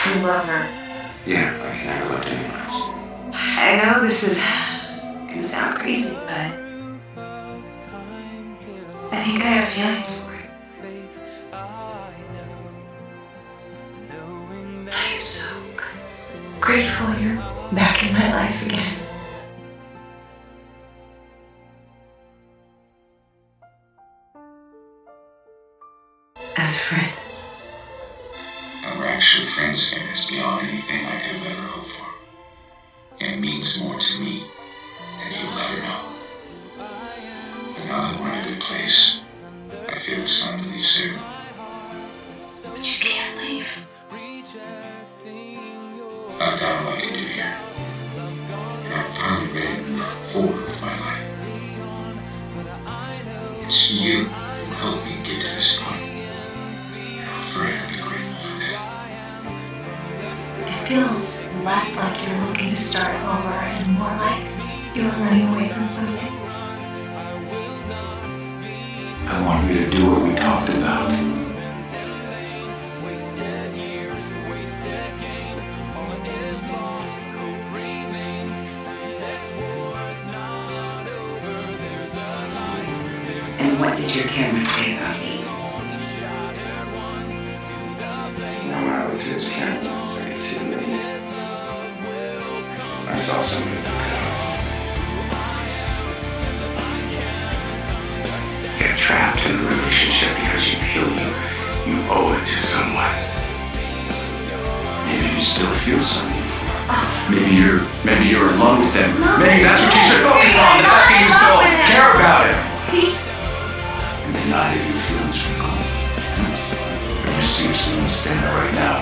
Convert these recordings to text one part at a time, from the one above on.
You love her. Yeah, like I never loved anyone else. I know this is gonna sound crazy, but I think I have feelings for you. I am so grateful you're back in my life again. As a friend. And we're actually friends here is beyond anything I could have ever hoped for. And it means more to me than you'll ever know. But now that we're in a good place, I feel it's time to leave soon. But you can't leave. I've done what I can do here. And I'm finally ready to move forward with my life. It's you who helped me get to this point. I'm forever be grateful for that. It feels less like you're looking to start over and more like you're running away from something. I want you to do what we talked about. And what did your camera say about me? When I looked at his camera, I could see the way I saw somebody look it up. Get trapped in a relationship because you feel you owe it to someone. Maybe you still feel something for it. Maybe you're in love with them. No, Maybe that's what you should focus on. The fact that you still care about him. Please. And deny your feelings for Nicole. You're seriously understand that right now.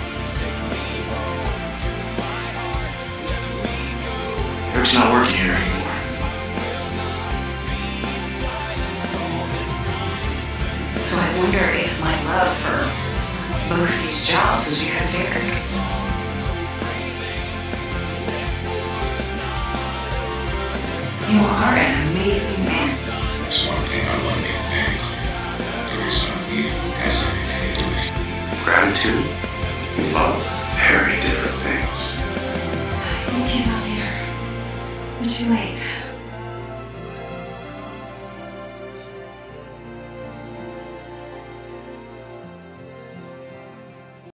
Eric's not working here anymore. So I wonder if my love for both these jobs is because of Eric. You are an amazing man. There's one thing I want to make very clear. The reason I'm you has everything to do with you. Gratitude and love, very different things. I think he's on there. We're too late.